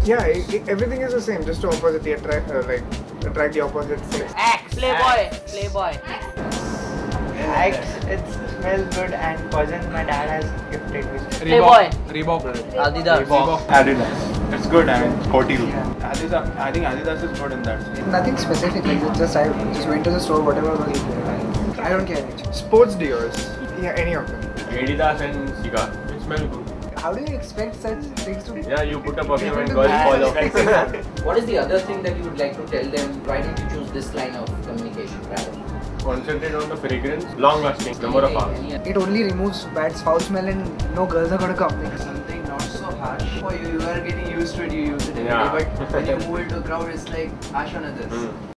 Yeah, everything is the same, just to opposite the attract the opposite sex. Axe. Playboy. Axe, it smells good, and cousins my dad has gifted me. Playboy. Reebok. Adidas. Adidas. It's good and sporty. Yeah. Adidas, I think Adidas is good in that sense. Nothing specific, like I just went to the store, whatever was there. I don't care actually. Sports deos. Yeah, any of them. Adidas and Cigar. It smells good. How do you expect such things to be? Yeah, you put a perfume and girls follow. What is the other thing that you would like to tell them? Why did you choose this line of communication rather? Concentrate on the fragrance, long lasting, number of hours. It only removes bad foul smell and no girls are gonna come. Something not so harsh for you. You are getting used to it. You use it every Yeah. day. But when you move into a crowd, it's like harsh on others.